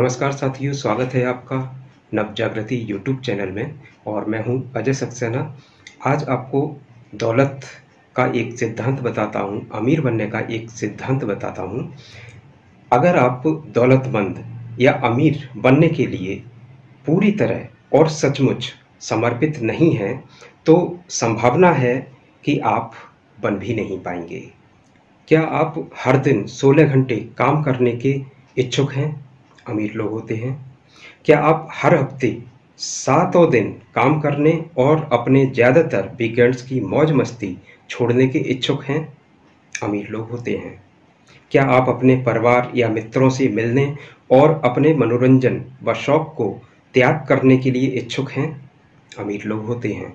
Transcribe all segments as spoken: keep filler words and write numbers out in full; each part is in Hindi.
नमस्कार साथियों, स्वागत है आपका नवजागृति यूट्यूब चैनल में। और मैं हूं अजय सक्सेना। आज आपको दौलत का एक सिद्धांत बताता हूं, अमीर बनने का एक सिद्धांत बताता हूं। अगर आप दौलतमंद या अमीर बनने के लिए पूरी तरह और सचमुच समर्पित नहीं हैं, तो संभावना है कि आप बन भी नहीं पाएंगे। क्या आप हर दिन सोलह घंटे काम करने के इच्छुक हैं? अमीर लोग होते हैं। क्या आप हर हफ्ते सातों दिन काम करने और अपने ज़्यादातर वीकेंड्स की मौज मस्ती छोड़ने के इच्छुक हैं? अमीर लोग होते हैं। क्या आप अपने परिवार या मित्रों से मिलने और अपने मनोरंजन व शौक को त्याग करने के लिए इच्छुक हैं? अमीर लोग होते हैं।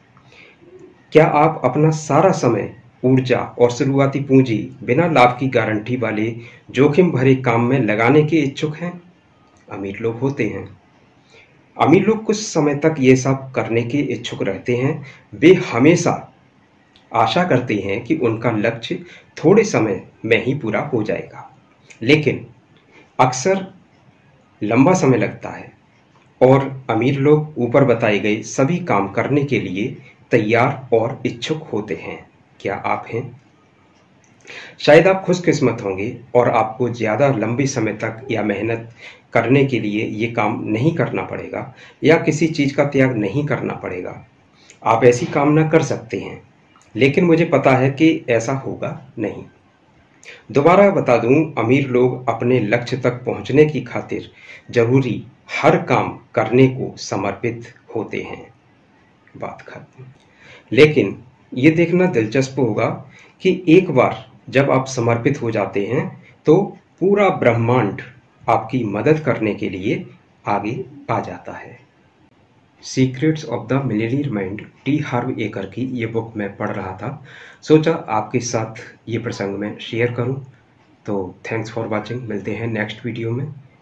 क्या आप अपना सारा समय, ऊर्जा और शुरुआती पूंजी बिना लाभ की गारंटी वाले जोखिम भरे काम में लगाने के इच्छुक हैं? अमीर लोग होते हैं। अमीर लोग कुछ समय तक ये सब करने के इच्छुक रहते हैं। वे हमेशा आशा करते हैं कि उनका लक्ष्य थोड़े समय में ही पूरा हो जाएगा, लेकिन अक्सर लंबा समय लगता है और अमीर लोग ऊपर बताए गए सभी काम करने के लिए तैयार और इच्छुक होते हैं। क्या आप हैं? शायद आप खुशकिस्मत होंगे और आपको ज़्यादा लंबे समय तक या मेहनत करने के लिए ये काम नहीं करना पड़ेगा या किसी चीज़ का त्याग नहीं करना पड़ेगा। आप ऐसी कामना कर सकते हैं, लेकिन मुझे पता है कि ऐसा होगा नहीं। दोबारा बता दूं, अमीर लोग अपने लक्ष्य तक पहुंचने की खातिर जरूरी हर काम करने को समर्पित होते हैं। बात खत्म। लेकिन ये देखना दिलचस्प होगा कि एक बार जब आप समर्पित हो जाते हैं तो पूरा ब्रह्मांड आपकी मदद करने के लिए आगे आ जाता है। Secrets of the millionaire mind, T Harv Eker की ये बुक मैं पढ़ रहा था, सोचा आपके साथ ये प्रसंग में शेयर करूं। तो थैंक्स फॉर वाचिंग। मिलते हैं नेक्स्ट वीडियो में।